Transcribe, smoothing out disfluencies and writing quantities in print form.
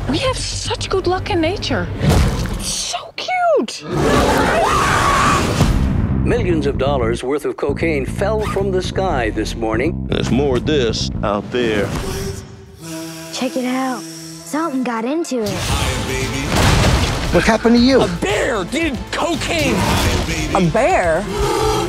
We have such good luck in nature. It's so cute. Millions of dollars worth of cocaine fell from the sky this morning. There's more of this out there. Check it out. Something got into it. What happened to you? A bear did cocaine. A bear?